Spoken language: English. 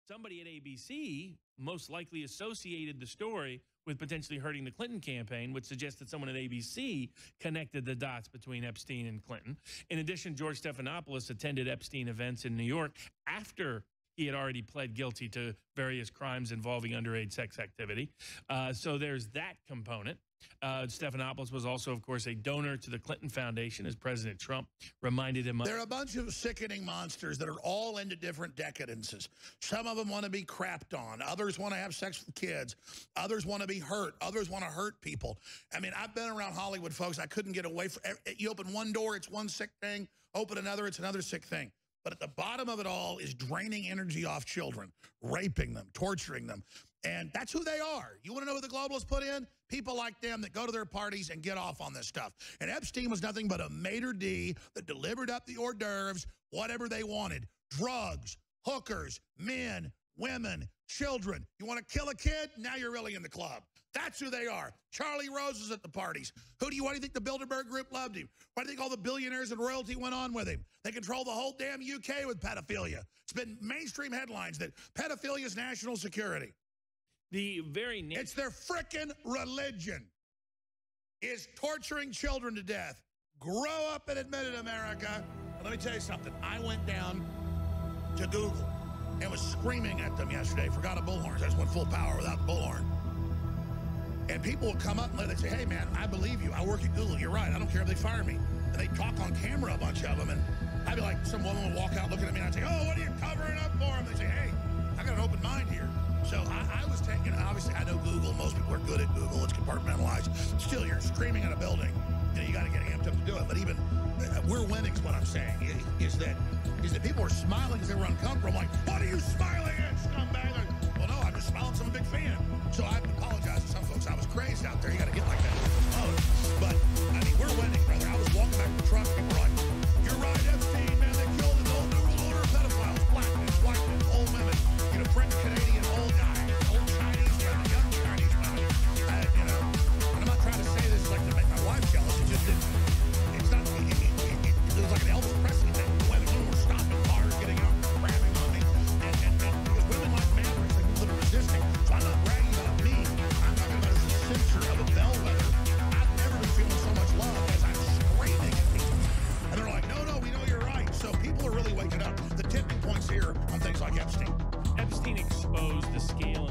somebody at ABC most likely associated the story with potentially hurting the Clinton campaign, which suggests that someone at ABC connected the dots between Epstein and Clinton. In addition, George Stephanopoulos attended Epstein events in New York after he had already pled guilty to various crimes involving underage sex activity. So there's that component. Stephanopoulos was also, of course, a donor to the Clinton Foundation, as President Trump reminded him of. They're a bunch of sickening monsters that are all into different decadences. Some of them want to be crapped on. Others want to have sex with kids. Others want to be hurt. Others want to hurt people. I mean, I've been around Hollywood, folks. I couldn't get away from it. You open one door, it's one sick thing. Open another, it's another sick thing. But at the bottom of it all is draining energy off children, raping them, torturing them. And that's who they are. You want to know who the globalists put in? People like them that go to their parties and get off on this stuff. And Epstein was nothing but a maitre d' that delivered up the hors d'oeuvres, whatever they wanted. Drugs, hookers, men, women, children. You want to kill a kid? Now you're really in the club. That's who they are. Charlie Rose is at the parties. Why do you think the Bilderberg Group loved him? Why do you think all the billionaires and royalty went on with him? They control the whole damn UK with pedophilia. It's been mainstream headlines that pedophilia is national security. It's their frickin' religion is torturing children to death. Grow up and admit it, America. And let me tell you something. I went down to Google and was screaming at them yesterday. Forgot a bullhorn. I just went full power without the bullhorn. And people would come up and they'd say, hey, man, I believe you. I work at Google. You're right. I don't care if they fire me. And they'd talk on camera, a bunch of them. And I'd be like, some woman would walk out looking at me and I'd say, oh, what are you covering up for? And they'd say, hey, I got an open mind here. So I was taking, obviously, I know Google. Most people are good at Google. It's compartmentalized. Still, you're screaming in a building. You got to get amped up to do it. But even, we're winning is what I'm saying, is that people are smiling because they were uncomfortable. I'm like, what are you smiling at, scumbag? Like, well, no, I'm just smiling because I'm a big fan. So I apologize to some folks. I was crazed out there. You got to get like that. But, I mean, we're winning, brother. I was walking back to the truck and people were like, you're right, Epstein, man. They killed an old New World Order of pedophiles, black men, white men, old women, French, Canadian, old guys, old Chinese women, young Chinese women. And I'm not trying to say this like to make my wife jealous. It's just that it's not, it was like an Elvis Presley thing. Women were stopping cars, getting out, grabbing on me. And because women like manners, like people that are resisting. So I'm not bragging about me. I'm talking about as a censor of a bellwether. I've never been feeling so much love as I'm screaming at people. And they're like, no, we know you're right. So people are really waking up. The tipping point's here on things like Epstein. Epstein exposed the scale